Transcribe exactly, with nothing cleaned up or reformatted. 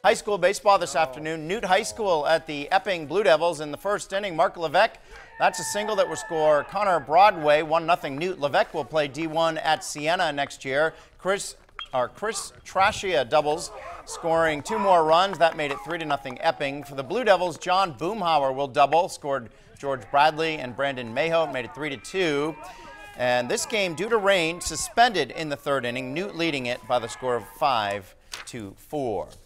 High school baseball this afternoon. Newt High School at the Epping Blue Devils in the first inning. Mark Levesque, that's a single that will score Connor Broadway, one nothing Newt. Levesque will play D one at Siena next year. Chris, or Chris Trashia doubles, scoring two more runs. That made it three to nothing Epping. For the Blue Devils, John Boomhauer will double, scored George Bradley and Brandon Mayo, made it three to two. And this game, due to rain, suspended in the third inning. Newt leading it by the score of five to four.